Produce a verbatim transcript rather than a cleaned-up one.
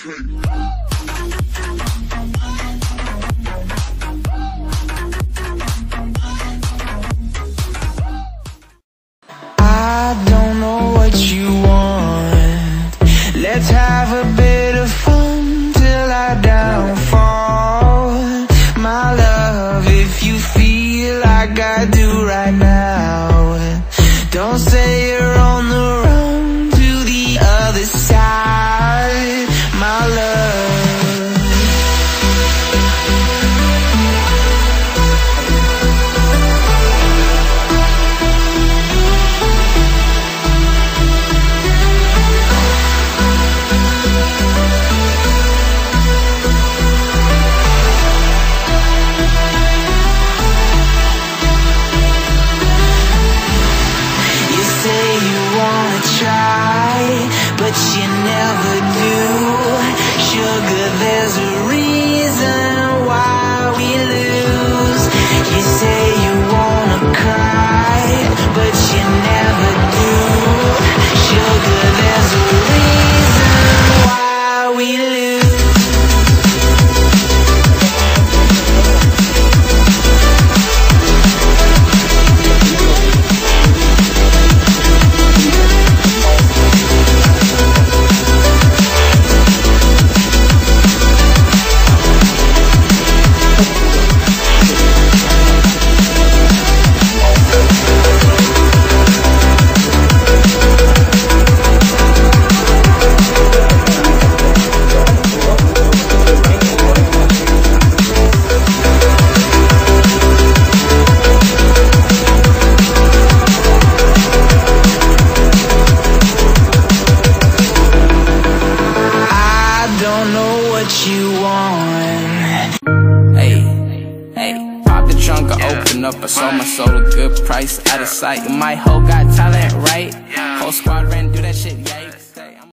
I don't know what you want. Let's have a bit of fun till I downfall. My love, if you feel like I do right now, don't say you're on the run to the other side, my love. But you never do. Sugar, there's a reason why we lose. You say you wanna cry, but you never do. Sugar, there's a reason why we lose. You want. Hey, hey, pop the trunk or open up. I sold my soul a good price, out of sight. My hoe got talent, right? Whole squad ran, do that shit, yikes.